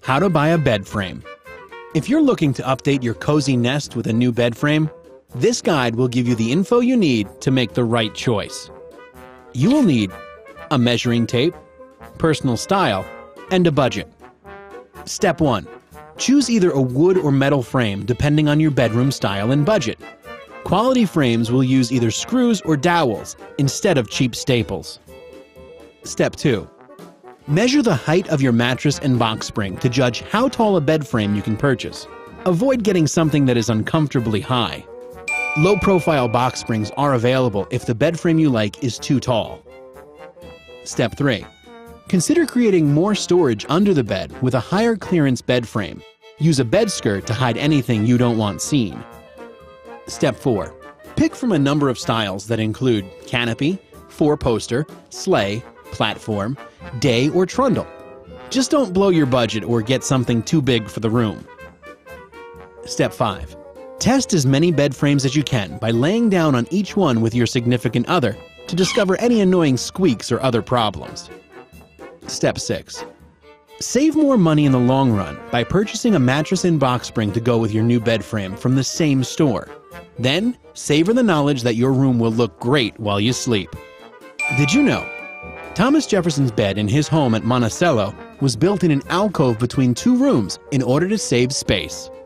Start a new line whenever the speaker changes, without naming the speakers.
How to buy a bed frame. If you're looking to update your cozy nest with a new bed frame, this guide will give you the info you need to make the right choice. You will need a measuring tape, personal style, and a budget. Step 1. Choose either a wood or metal frame depending on your bedroom style and budget. Quality frames will use either screws or dowels instead of cheap staples. Step 2. Measure the height of your mattress and box spring to judge how tall a bed frame you can purchase. Avoid getting something that is uncomfortably high. Low-profile box springs are available if the bed frame you like is too tall. Step 3. Consider creating more storage under the bed with a higher clearance bed frame. Use a bed skirt to hide anything you don't want seen. Step 4. Pick from a number of styles that include canopy, four-poster, sleigh, platform, day, or trundle. Just don't blow your budget or get something too big for the room. Step 5. Test as many bed frames as you can by laying down on each one with your significant other to discover any annoying squeaks or other problems. Step 6. Save more money in the long run by purchasing a mattress and box spring to go with your new bed frame from the same store. Then, savor the knowledge that your room will look great while you sleep. Did you know? Thomas Jefferson's bed in his home at Monticello was built in an alcove between two rooms in order to save space.